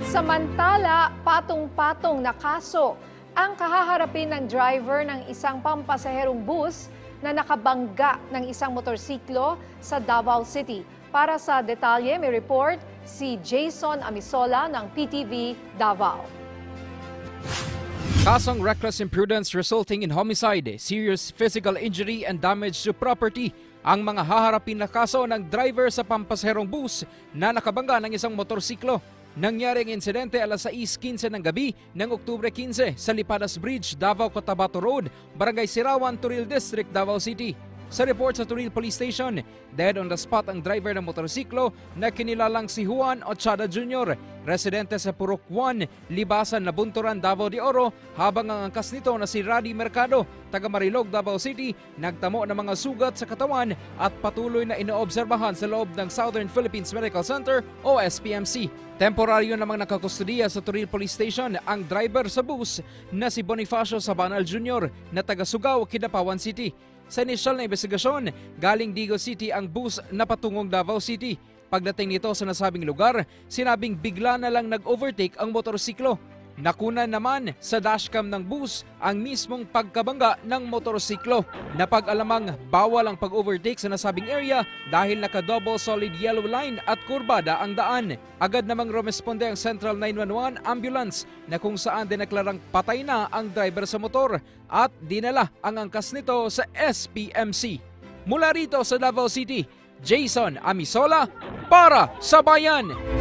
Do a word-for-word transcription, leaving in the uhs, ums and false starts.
Samantala, patong-patong na kaso ang kahaharapin ng driver ng isang pampasaherong bus na nakabangga ng isang motorsiklo sa Davao City. Para sa detalye, may report si Jason Amisola ng P T V Davao. Kasong reckless imprudence resulting in homicide, serious physical injury and damage to property ang mga haharapin na kaso ng driver sa pampasaherong bus na nakabangga ng isang motorsiklo. Nangyari ang insidente alas sais quince ng gabi ng Oktubre quince sa Lipadas Bridge, Davao Cotabato Road, Barangay Sirawan, Turil District, Davao City. Sa report sa Turil Police Station, dead on the spot ang driver ng motorsiklo na kinilalang si Juan Ochada Junior, residente sa Purok one, Libasan, Nabunturan, Davao de Oro, habang ang angkas nito na si Radi Mercado, taga Marilog, Davao City, nagtamo ng mga sugat sa katawan at patuloy na inoobserbahan sa loob ng Southern Philippines Medical Center o S P M C. Temporaryo namang nakakustudiya sa Turil Police Station ang driver sa bus na si Bonifacio Sabanal Junior na taga Sugao, Kidapawan City. Sa inisyal na investigasyon, galing Digo City ang bus na patungong Davao City. Pagdating nito sa nasabing lugar, sinabing bigla na lang nag-overtake ang motorsiklo. Nakunan naman sa dashcam ng bus ang mismong pagkabangga ng motorsiklo. Napag-alamang bawal ang pag-overtake sa nasabing area dahil naka-double solid yellow line at kurbada ang daan. Agad namang rumesponde ang Central nine one one ambulance na kung saan dineklarang patay na ang driver sa motor at dinala ang angkas nito sa S P M C. Mula rito sa Davao City, Jason Amisola para sa Bayan.